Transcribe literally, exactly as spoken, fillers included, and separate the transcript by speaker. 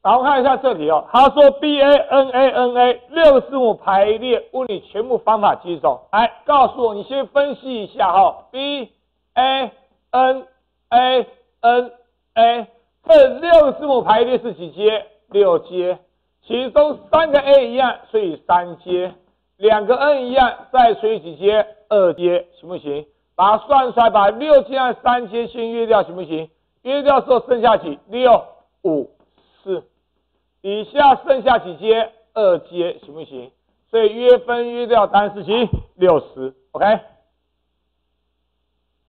Speaker 1: 然后看一下这里哦，他说 B A N A N A 六个字母排列，问你全部方法几种？来，告诉我，你先分析一下哈、哦、，B A N A N A 这六个字母排列是几阶？六阶，其中三个 A 一样，所以三阶；两个 N 一样，再除以几阶？二阶，行不行？把它算出来，把六阶和三阶先约掉，行不行？约掉之后剩下几？六、五、四。底下剩下几阶？二阶，行不行？所以约分约掉答案是几？六十 ，OK。